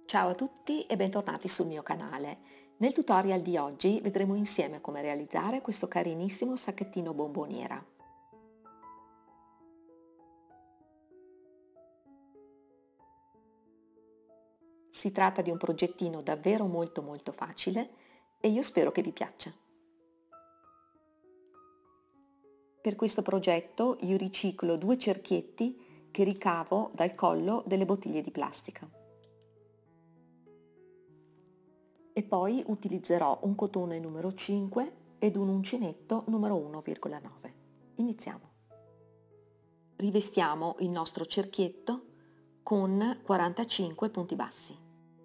Ciao a tutti e bentornati sul mio canale. Nel tutorial di oggi vedremo insieme come realizzare questo carinissimo sacchettino bomboniera. Si tratta di un progettino davvero molto facile e io spero che vi piaccia. Per questo progetto io riciclo 2 cerchietti che ricavo dal collo delle bottiglie di plastica. E poi utilizzerò un cotone numero 5 ed un uncinetto numero 1,9. Iniziamo. Rivestiamo il nostro cerchietto con 45 punti bassi.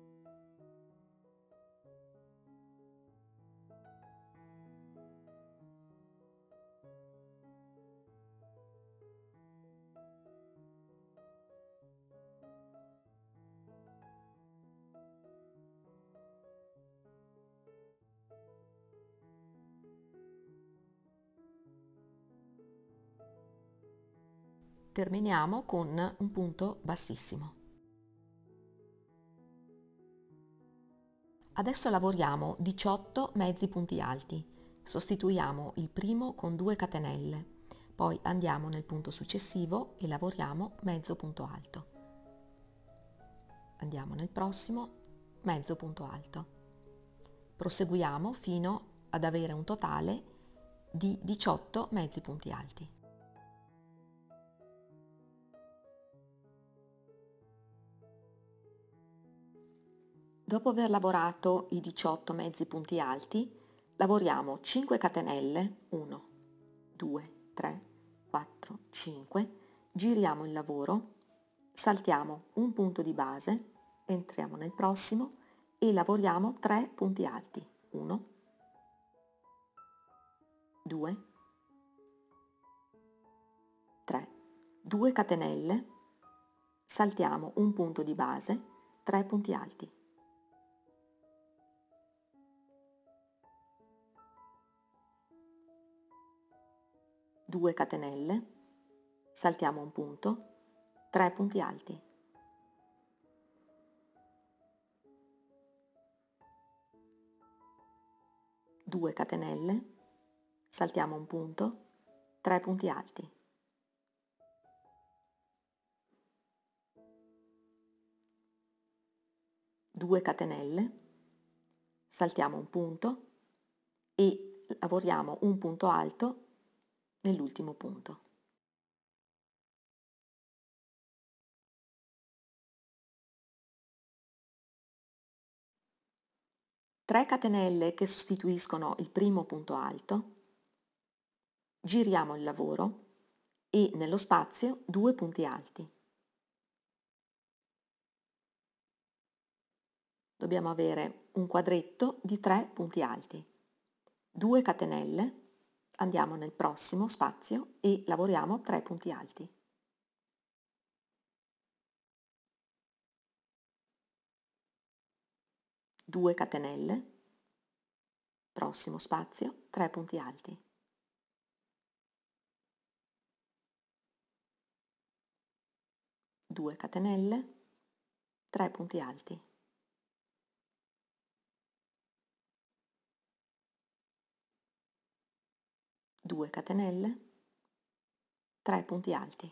Terminiamo con un punto bassissimo. Adesso lavoriamo 18 mezzi punti alti. Sostituiamo il primo con 2 catenelle, poi andiamo nel punto successivo e lavoriamo mezzo punto alto. Andiamo nel prossimo, mezzo punto alto. Proseguiamo fino ad avere un totale di 18 mezzi punti alti. Dopo aver lavorato i 18 mezzi punti alti, lavoriamo 5 catenelle, 1, 2, 3, 4, 5, giriamo il lavoro, saltiamo un punto di base, entriamo nel prossimo e lavoriamo 3 punti alti, 1, 2, 3, 2 catenelle, saltiamo un punto di base, 3 punti alti. 2 catenelle, saltiamo un punto, 3 punti alti. Due catenelle, saltiamo un punto, 3 punti alti. Due catenelle, saltiamo un punto e lavoriamo un punto alto nell'ultimo punto. 3 catenelle che sostituiscono il primo punto alto, giriamo il lavoro e nello spazio 2 punti alti. Dobbiamo avere un quadretto di 3 punti alti. 2 catenelle, andiamo nel prossimo spazio e lavoriamo 3 punti alti. 2 catenelle, prossimo spazio, 3 punti alti. 2 catenelle, 3 punti alti. 2 catenelle, 3 punti alti.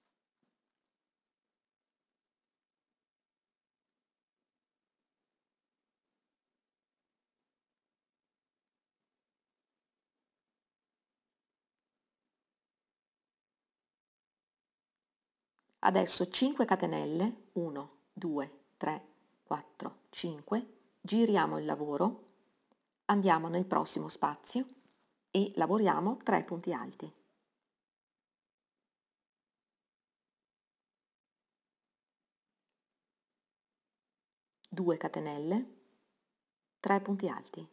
Adesso 5 catenelle, 1, 2, 3, 4, 5, giriamo il lavoro, andiamo nel prossimo spazio e lavoriamo 3 punti alti. 2 catenelle, 3 punti alti.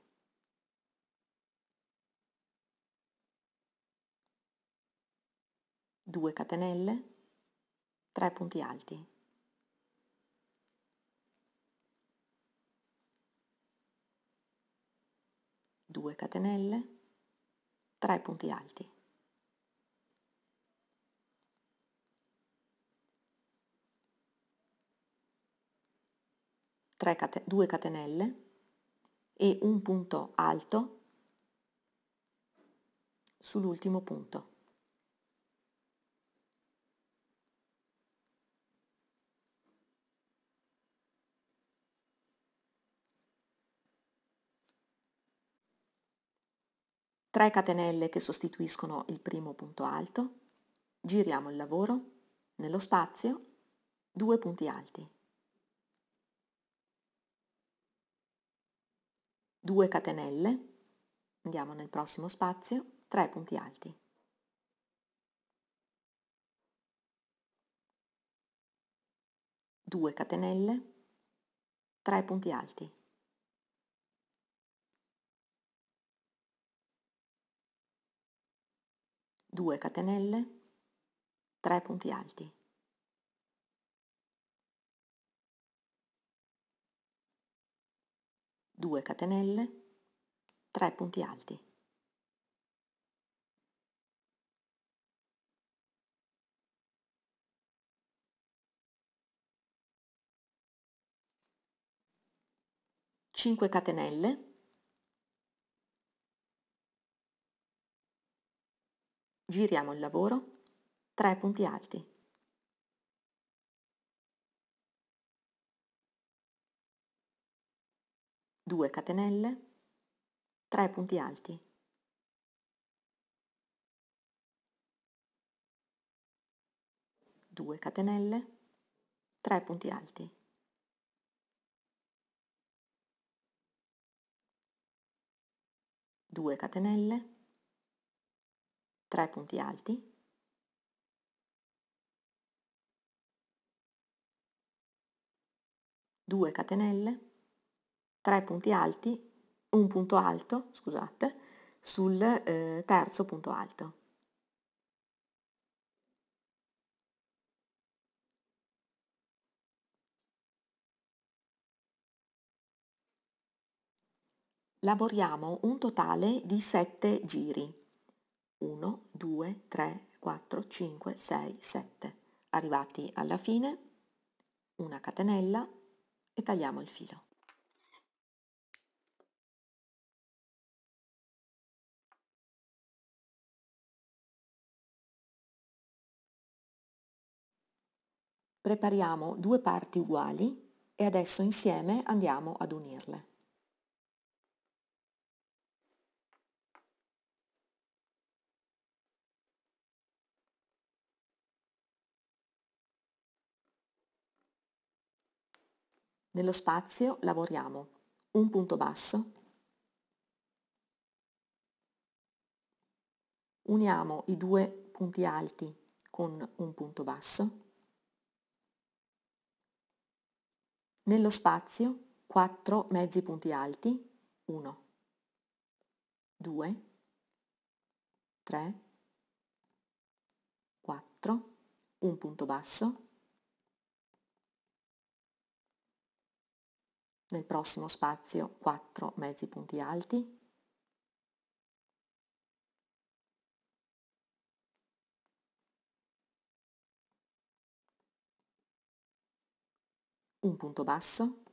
2 catenelle, 3 punti alti. 2 catenelle, 3 punti alti. 2 catenelle e un punto alto sull'ultimo punto. Tre catenelle che sostituiscono il primo punto alto, giriamo il lavoro, nello spazio 2 punti alti, 2 catenelle, andiamo nel prossimo spazio, 3 punti alti, 2 catenelle, 3 punti alti, 2 catenelle, 3 punti alti, 2 catenelle, 3 punti alti, 5 catenelle, giriamo il lavoro, 3 punti alti, 2 catenelle, 3 punti alti, 2 catenelle, 3 punti alti, 2 catenelle, 3 punti alti, 2 catenelle, 3 punti alti, un punto alto, scusate, sul terzo punto alto. Lavoriamo un totale di 7 giri. 1, 2, 3, 4, 5, 6, 7. Arrivati alla fine, una catenella e tagliamo il filo. Prepariamo 2 parti uguali e adesso insieme andiamo ad unirle. Nello spazio lavoriamo un punto basso, uniamo i 2 punti alti con un punto basso, nello spazio 4 mezzi punti alti, 1, 2, 3, 4, un punto basso, nel prossimo spazio 4 mezzi punti alti, un punto basso,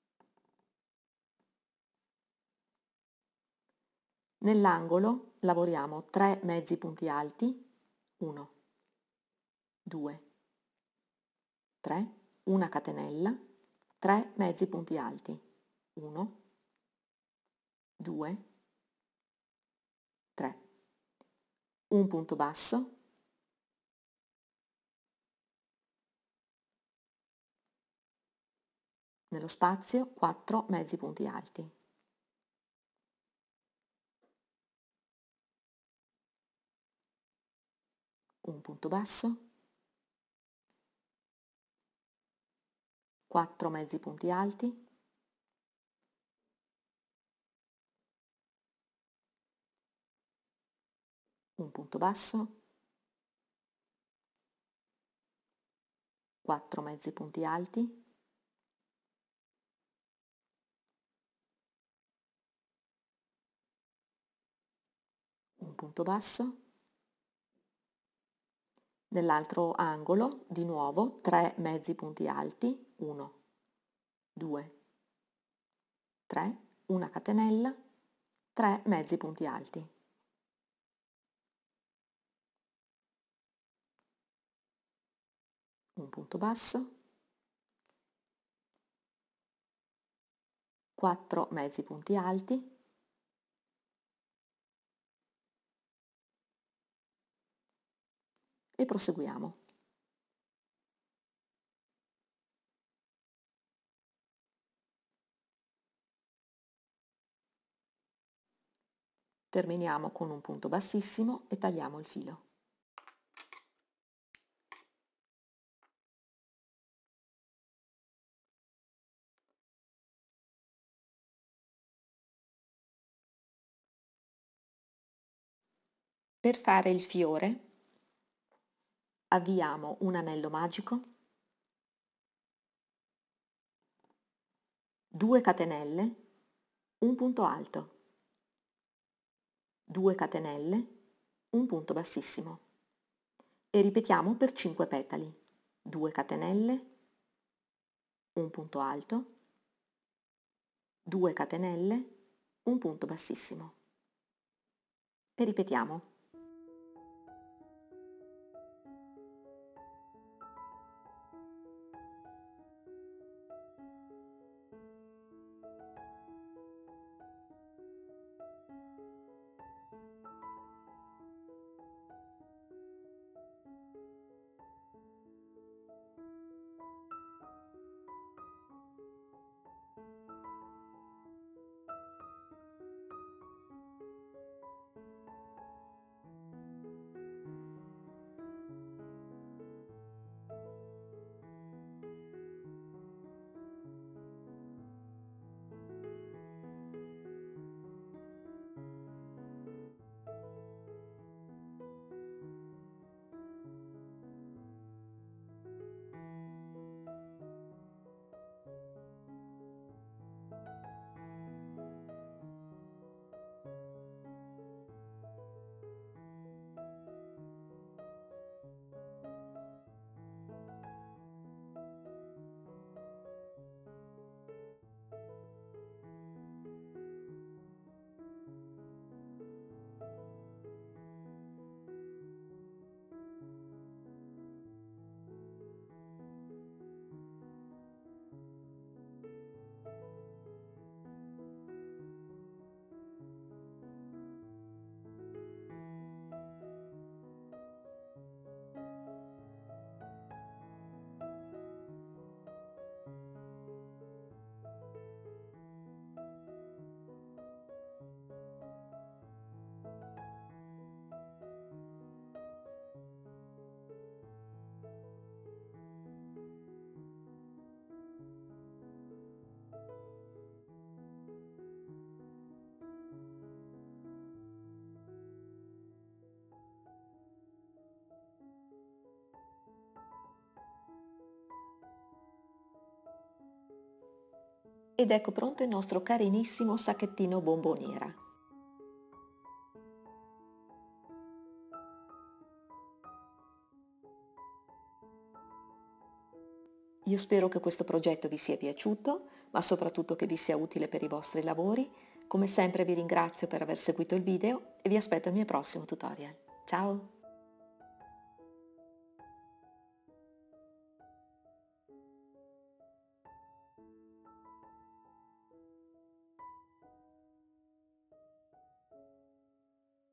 nell'angolo lavoriamo 3 mezzi punti alti, 1, 2, 3, una catenella, 3 mezzi punti alti, 1, 2, 3, un punto basso, nello spazio 4 mezzi punti alti, un punto basso, 4 mezzi punti alti, un punto basso, 4 mezzi punti alti, un punto basso, nell'altro angolo di nuovo 3 mezzi punti alti, 1, 2, 3, una catenella, 3 mezzi punti alti. Un punto basso, 4 mezzi punti alti, e proseguiamo. Terminiamo con un punto bassissimo e tagliamo il filo. Per fare il fiore avviamo un anello magico, 2 catenelle, un punto alto, 2 catenelle, un punto bassissimo e ripetiamo per 5 petali, 2 catenelle, un punto alto, 2 catenelle, un punto bassissimo e ripetiamo. Ed ecco pronto il nostro carinissimo sacchettino bomboniera. Io spero che questo progetto vi sia piaciuto, ma soprattutto che vi sia utile per i vostri lavori. Come sempre vi ringrazio per aver seguito il video e vi aspetto al mio prossimo tutorial. Ciao!